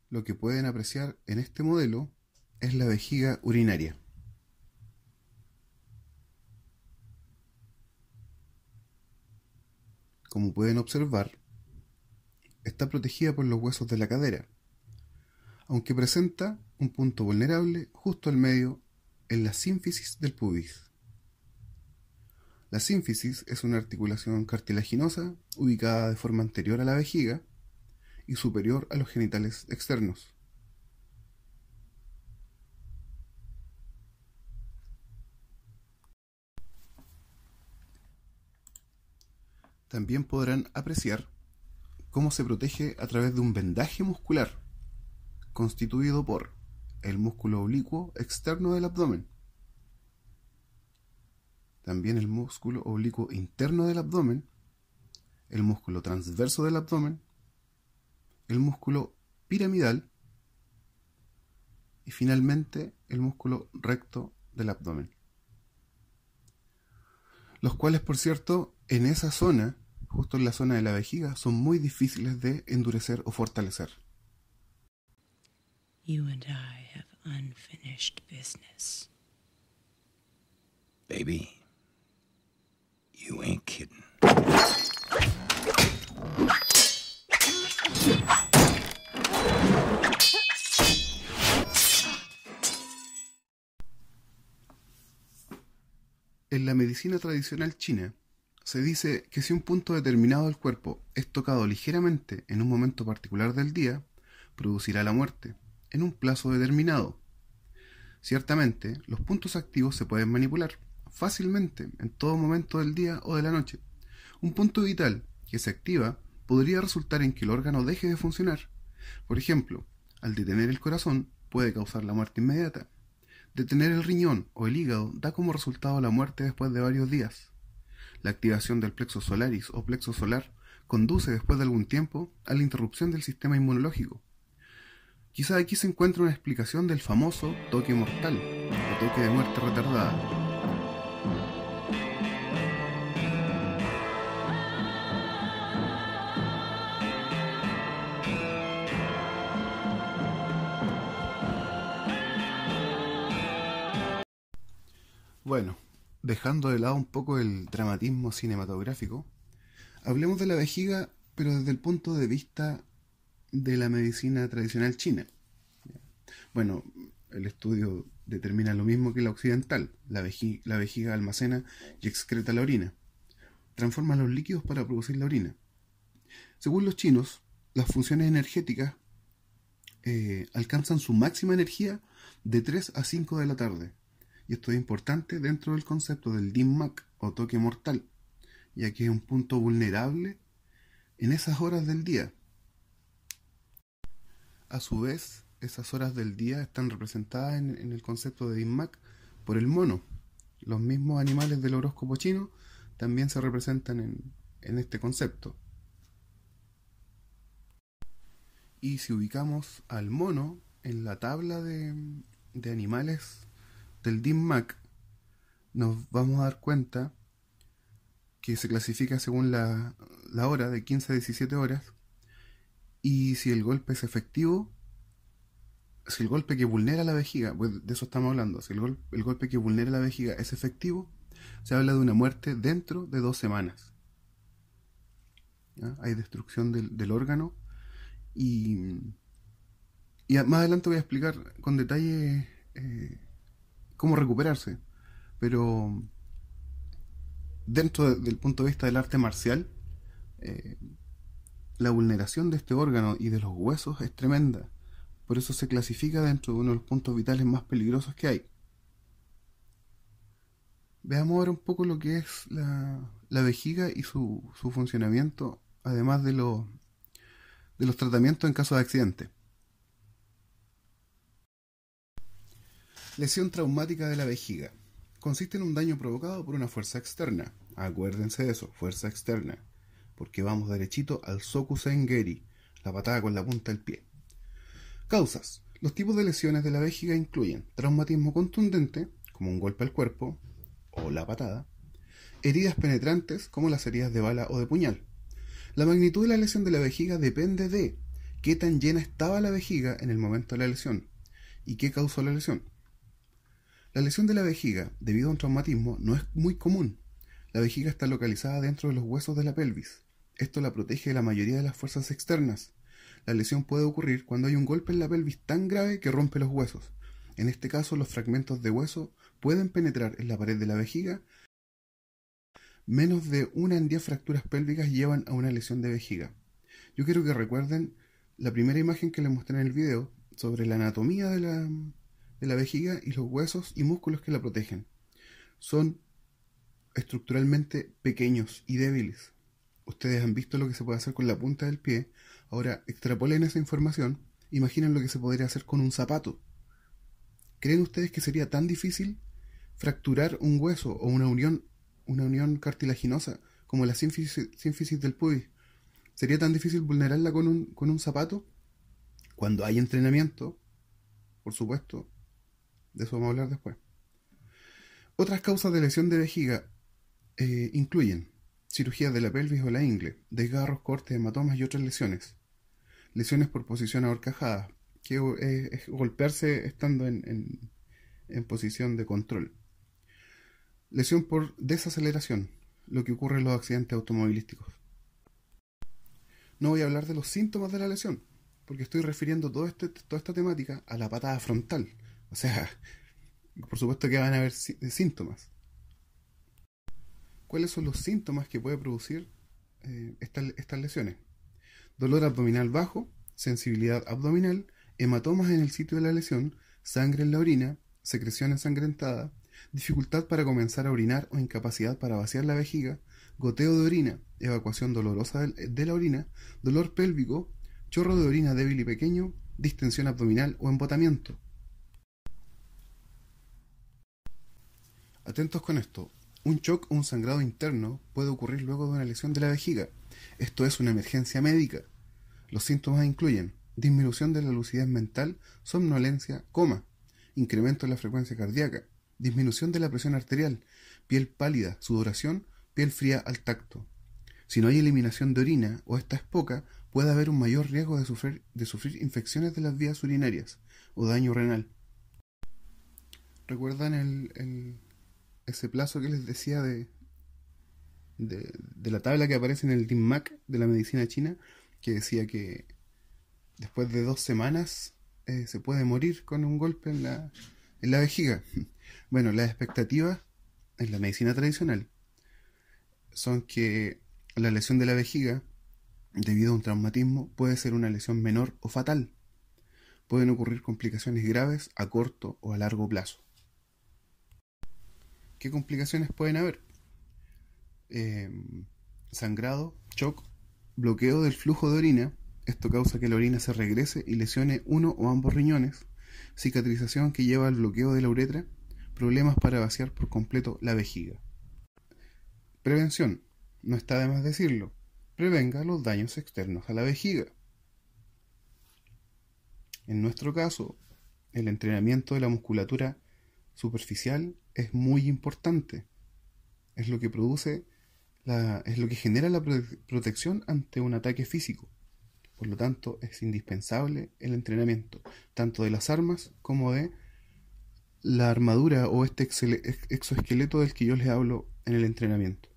Lo que pueden apreciar en este modelo es la vejiga urinaria. Como pueden observar, está protegida por los huesos de la cadera, aunque presenta un punto vulnerable justo al medio en la sínfisis del pubis. La sínfisis es una articulación cartilaginosa ubicada de forma anterior a la vejiga y superior a los genitales externos. También podrán apreciar cómo se protege a través de un vendaje muscular constituido por el músculo oblicuo externo del abdomen, también el músculo oblicuo interno del abdomen, el músculo transverso del abdomen, el músculo piramidal y finalmente el músculo recto del abdomen. Los cuales, por cierto, en esa zona, justo en la zona de la vejiga, son muy difíciles de endurecer o fortalecer. You and I have unfinished business. Baby, you ain't kidding. En la medicina tradicional china, se dice que si un punto determinado del cuerpo es tocado ligeramente en un momento particular del día, producirá la muerte, en un plazo determinado. Ciertamente, los puntos activos se pueden manipular fácilmente en todo momento del día o de la noche. Un punto vital que se activa podría resultar en que el órgano deje de funcionar. Por ejemplo, al detener el corazón puede causar la muerte inmediata. Detener el riñón o el hígado da como resultado la muerte después de varios días. La activación del plexo solaris o plexo solar conduce después de algún tiempo a la interrupción del sistema inmunológico. Quizá aquí se encuentra una explicación del famoso toque mortal o toque de muerte retardada. Bueno, dejando de lado un poco el dramatismo cinematográfico, hablemos de la vejiga, pero desde el punto de vista de la medicina tradicional china. Bueno, el estudio determina lo mismo que la occidental. La vejiga almacena y excreta la orina. Transforma los líquidos para producir la orina. Según los chinos, las funciones energéticas alcanzan su máxima energía de 3 a 5 de la tarde. Y esto es importante dentro del concepto del Dim Mak o toque mortal, ya que es un punto vulnerable en esas horas del día. A su vez, esas horas del día están representadas en el concepto de Dim Mak por el mono. Los mismos animales del horóscopo chino también se representan en este concepto. Y si ubicamos al mono en la tabla de animales del Dim Mak, nos vamos a dar cuenta que se clasifica según la hora de 15 a 17 horas, y si el golpe es efectivo, si el golpe que vulnera la vejiga, pues de eso estamos hablando, si el golpe que vulnera la vejiga es efectivo, se habla de una muerte dentro de 2 semanas. ¿Ya? Hay destrucción del órgano y más adelante voy a explicar con detalle cómo recuperarse, pero dentro del punto de vista del arte marcial, la vulneración de este órgano y de los huesos es tremenda. Por eso se clasifica dentro de uno de los puntos vitales más peligrosos que hay. Veamos ahora un poco lo que es la vejiga y su funcionamiento, además de los tratamientos en caso de accidente. Lesión traumática de la vejiga. Consiste en un daño provocado por una fuerza externa. Acuérdense de eso, fuerza externa. Porque vamos derechito al Sokusengeri, la patada con la punta del pie. Causas. Los tipos de lesiones de la vejiga incluyen traumatismo contundente, como un golpe al cuerpo, o la patada, heridas penetrantes, como las heridas de bala o de puñal. La magnitud de la lesión de la vejiga depende de qué tan llena estaba la vejiga en el momento de la lesión y qué causó la lesión. La lesión de la vejiga, debido a un traumatismo, no es muy común. La vejiga está localizada dentro de los huesos de la pelvis. Esto la protege de la mayoría de las fuerzas externas. La lesión puede ocurrir cuando hay un golpe en la pelvis tan grave que rompe los huesos. En este caso, los fragmentos de hueso pueden penetrar en la pared de la vejiga. Menos de 1 en 10 fracturas pélvicas llevan a una lesión de vejiga. Yo quiero que recuerden la primera imagen que les mostré en el video sobre la anatomía de la vejiga y los huesos y músculos que la protegen. Son estructuralmente pequeños y débiles. Ustedes han visto lo que se puede hacer con la punta del pie. Ahora extrapolen esa información. Imaginen lo que se podría hacer con un zapato. ¿Creen ustedes que sería tan difícil fracturar un hueso o una unión cartilaginosa como la sínfisis del pubis? ¿Sería tan difícil vulnerarla con un zapato? Cuando hay entrenamiento, por supuesto, de eso vamos a hablar después. Otras causas de lesión de vejiga incluyen cirugías de la pelvis o la ingle, desgarros, cortes, hematomas y otras lesiones. Lesiones por posición ahorcajada, que es golpearse estando en posición de control. Lesión por desaceleración, lo que ocurre en los accidentes automovilísticos. No voy a hablar de los síntomas de la lesión, porque estoy refiriendo toda esta temática a la patada frontal. O sea, por supuesto que van a haber síntomas. ¿Cuáles son los síntomas que puede producir estas lesiones? Dolor abdominal bajo, sensibilidad abdominal, hematomas en el sitio de la lesión, sangre en la orina, secreción ensangrentada, dificultad para comenzar a orinar o incapacidad para vaciar la vejiga, goteo de orina, evacuación dolorosa de la orina, dolor pélvico, chorro de orina débil y pequeño, distensión abdominal o embotamiento. Atentos con esto. Un shock o un sangrado interno puede ocurrir luego de una lesión de la vejiga. Esto es una emergencia médica. Los síntomas incluyen disminución de la lucidez mental, somnolencia, coma, incremento en la frecuencia cardíaca, disminución de la presión arterial, piel pálida, sudoración, piel fría al tacto. Si no hay eliminación de orina o esta es poca, puede haber un mayor riesgo de sufrir infecciones de las vías urinarias o daño renal. ¿Recuerdan ese plazo que les decía de la tabla que aparece en el DINMAC de la medicina china, que decía que después de 2 semanas se puede morir con un golpe en la vejiga? Bueno, las expectativas en la medicina tradicional son que la lesión de la vejiga, debido a un traumatismo, puede ser una lesión menor o fatal. Pueden ocurrir complicaciones graves a corto o a largo plazo. ¿Qué complicaciones pueden haber? Sangrado, shock, bloqueo del flujo de orina. Esto causa que la orina se regrese y lesione uno o ambos riñones. Cicatrización que lleva al bloqueo de la uretra. Problemas para vaciar por completo la vejiga. Prevención. No está de más decirlo. Prevenga los daños externos a la vejiga. En nuestro caso, el entrenamiento de la musculatura superficial es muy importante. Es lo que genera la protección ante un ataque físico. Por lo tanto, es indispensable el entrenamiento, tanto de las armas como de la armadura o este exoesqueleto del que yo les hablo en el entrenamiento.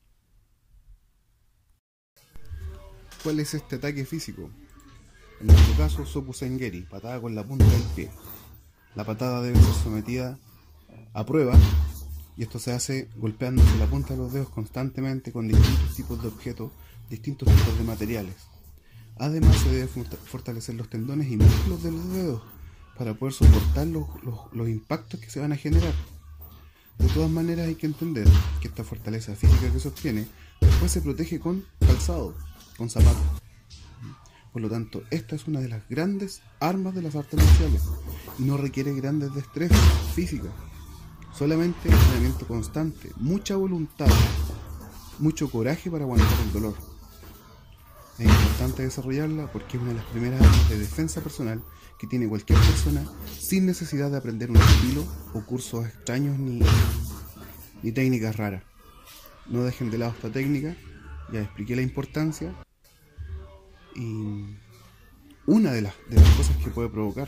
¿Cuál es este ataque físico? En nuestro caso, Sopu Sengeri, patada con la punta del pie. La patada debe ser sometida a prueba, y esto se hace golpeándose la punta de los dedos constantemente con distintos tipos de objetos, distintos tipos de materiales. Además, se debe fortalecer los tendones y músculos de los dedos para poder soportar los impactos que se van a generar. De todas maneras, hay que entender que esta fortaleza física que se obtiene después se protege con calzado, con zapatos. Por lo tanto, esta es una de las grandes armas de las artes marciales y no requiere grandes destrezas físicas. Solamente entrenamiento constante, mucha voluntad, mucho coraje para aguantar el dolor. Es importante desarrollarla porque es una de las primeras armas de defensa personal que tiene cualquier persona sin necesidad de aprender un estilo o cursos extraños ni técnicas raras. No dejen de lado esta técnica, ya expliqué la importancia y una de las cosas que puede provocar.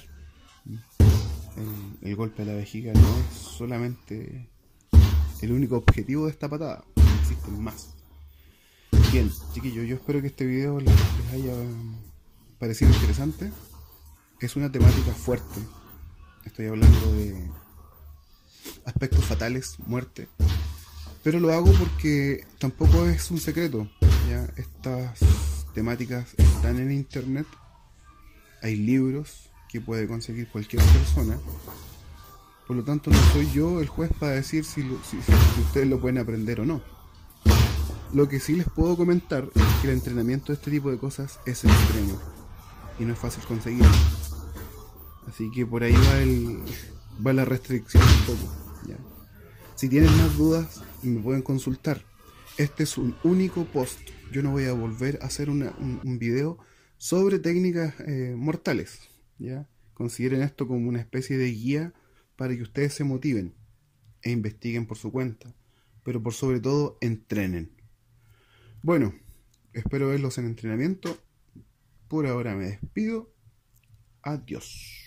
El golpe a la vejiga no es solamente el único objetivo de esta patada, existen más. Bien, chiquillos, yo espero que este video les haya parecido interesante. Es una temática fuerte, estoy hablando de aspectos fatales, muerte, pero lo hago porque tampoco es un secreto, ¿ya? Estas temáticas están en internet, hay libros que puede conseguir cualquier persona, por lo tanto no soy yo el juez para decir si ustedes lo pueden aprender o no. Lo que sí les puedo comentar es que el entrenamiento de este tipo de cosas es extremo y no es fácil conseguirlo, así que por ahí va la restricción un poco, ¿ya? Si tienen más dudas me pueden consultar. Este es un único post, yo no voy a volver a hacer un video sobre técnicas mortales, ¿ya? Consideren esto como una especie de guía para que ustedes se motiven e investiguen por su cuenta, pero por sobre todo entrenen. Bueno, espero verlos en entrenamiento. Por ahora me despido. Adiós.